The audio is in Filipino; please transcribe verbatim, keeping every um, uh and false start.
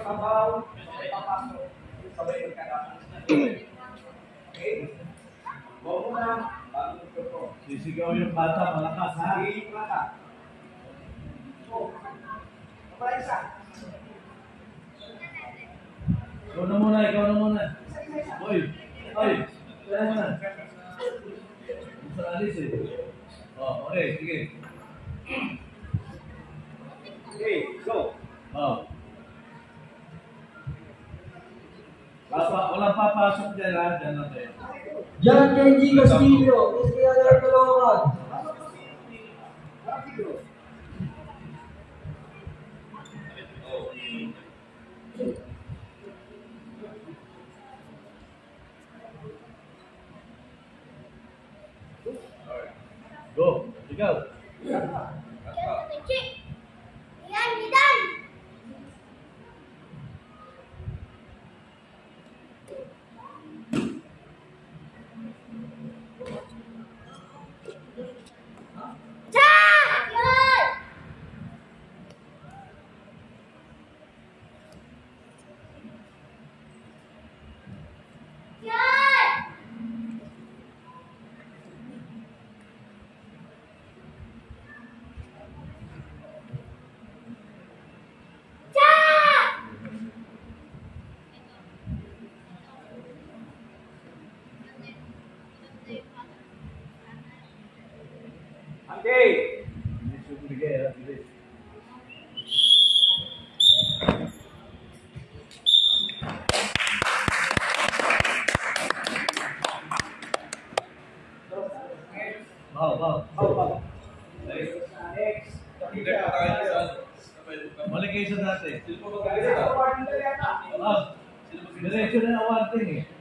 sabaw, may papasok, sabay magkadaan. Okay? Bawa mo na, bago ito po. Sisigaw yung bata, malakas ha? Hindi yung bata. So, kapala isa. Ikaw na muna, ikaw na muna. Oy, oy, ikaw na muna. Gusto na alis eh. Oh, okay, sige. Okay, go. Oh. Papa, walang papasok dyan ha, dyan lang tayo. John Kenji Castillo, S K R Caloocan. Go, ikaw. Yan, Midan! Okay. Bigay ha, bigay. Bahaw, bahaw. Bahaw, bahaw. Next. Next. Balik kayo sa dati. Award nila yata. Ah, diretso na awarding eh.